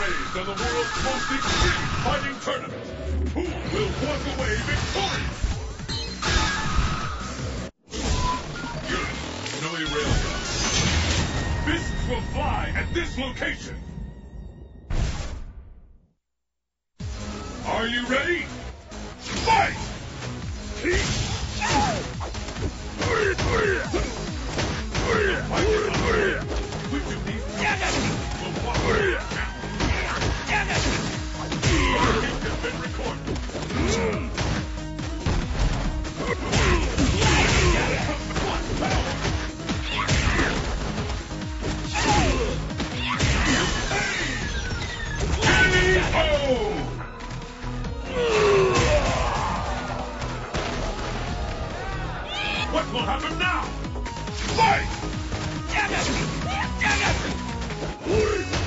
raised on the world's most extreme fighting tournament. Who will walk away victorious? Good. Snowy railgun. Fists will fly at this location. Are you ready? Fight! Which of these will walk away now? Target has been recorded. What will happen now? Fight!